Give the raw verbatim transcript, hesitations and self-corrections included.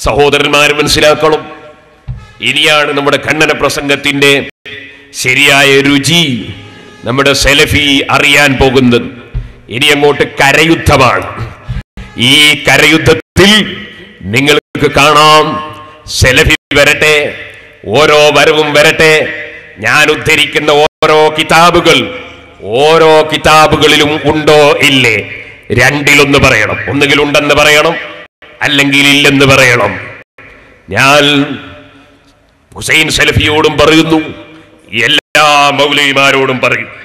സഹോദരന്മാർ മനസ്സിലാക്കണം. ഇനിയാണ് നമ്മുടെ ഖണ്ഡന പ്രസംഗത്തിന്റെ ശരിയായ രുചി നമ്മുടെ സലഫി അറിയാൻ പോകുന്നത്. ഇനി അങ്ങോട്ട് കരയുദ്ധമാണ്. ഈ കരയുദ്ധത്തിൽ നിങ്ങൾക്ക് കാണാം, സലഫി വരട്ടെ, ഓരോ വരവും വരട്ടെ, ഞാൻ ഉദ്ധരിക്കുന്ന ഓരോ കിതാബുകൾ ഓരോ കിതാബുകളിലും ഉണ്ടോ ഇല്ലേ, രണ്ടിലൊന്ന് പറയണം. ഒന്നുകിൽ ഉണ്ടെന്ന് പറയണം, അല്ലെങ്കിൽ ഇല്ലെന്ന് പറയണം. ഞാൻ ഹുസൈൻ സലഫിയോടും പറയുന്നു, എല്ലാ മൗലവിമാരോടും പറയും,